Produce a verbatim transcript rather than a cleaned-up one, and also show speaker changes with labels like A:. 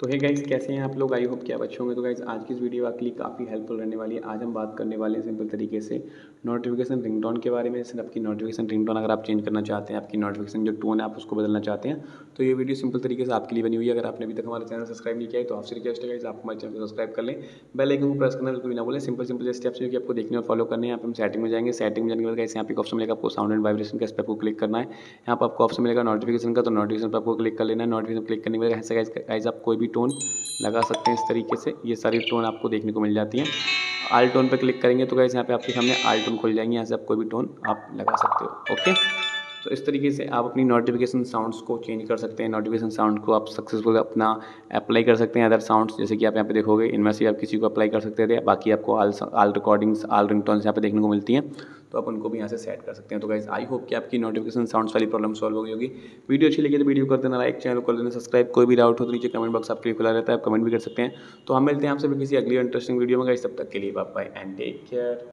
A: तो hey guys, कैसे हैं आप लोग? आई होप कि आप अच्छे होंगे। तो गाइस, आज की इस वीडियो आपके लिए काफ़ी हेल्पफुल रहने वाली है। आज हम बात करने वाले हैं सिंपल तरीके से नोटिफिकेशन रिंगटोन के बारे में। जैसे आपकी नोटिफिकेशन रिंगटोन अगर आप चेंज करना चाहते हैं, आपकी नोटिफिकेशन जो टोन है आप उसको बदलना चाहते हैं, तो ये वीडियो सिंपल तरीके से आपके लिए बनी हुई है। अगर आपने अभी तक हमारा चैनल सब्सक्राइब नहीं किया है तो आपसे रिक्वेस्ट है गाइस, आप हमारे चैनल को सब्सक्राइब कर लें, बेल आइकन को प्रेस करना बिल्कुल भी ना बोलें। सिंपल सिंपल स्टेप्स हैं कि आपको देखने और फॉलो करने हैं। यहाँ पे हम सेटिंग में जाएंगे। सेटिंग में जाने के बाद गाइस यहाँ पे एक ऑप्शन मिलेगा आपको साउंड एंड वाइब्रेशन का, इस पर आपको क्लिक करना है। यहाँ पर आपको ऑप्शन मिलेगा नोटिफिकेशन का, तो नोटिफिकेशन पर आपको क्लिक कर लेना है। नोटिफिकेशन क्लिक करने के बाद ऐसे गाइस आप कोई भी टोन लगा सकते हैं। इस तरीके से ये सारी टोन आपको देखने को मिल जाती हैं। आल टोन पर क्लिक करेंगे तो गाइस यहाँ पे आपके सामने आल टोन खुल जाएंगे। यहाँ से आप कोई भी टोन आप लगा सकते हो। ओके, तो इस तरीके से आप अपनी नोटिफिकेशन साउंड्स को चेंज कर सकते हैं। नोटिफिकेशन साउंड को आप सक्सेसफुल अपना अप्लाई कर सकते हैं अदर साउंड्स, जैसे कि आप यहाँ पे देखोगे इनमें से आप किसी को अप्लाई कर सकते थे। बाकी आपको आल आल रिकॉर्डिंग्स, आल रिंगटोन्स यहाँ पे देखने को मिलती हैं, तो आप उनको भी यहाँ से सेट कर सकते हैं। तो गाइस, आई होप कि आपकी नोटिफिकेशन साउंड्स वाली प्रॉब्लम सॉल्व हो गई होगी। वीडियो अच्छी लगी तो वीडियो कर देना लाइक, चैनल को कर देना सब्सक्राइब। कोई भी डाउट हो तो नीचे कमेंट बॉक्स आपके लिए खुला रहता है, आप कमेंट भी कर सकते हैं। तो हम मिलते हैं आपसे किसी अगली इंटरेस्टिंग वीडियो में गाइस, तब तक के लिए bye bye and take care.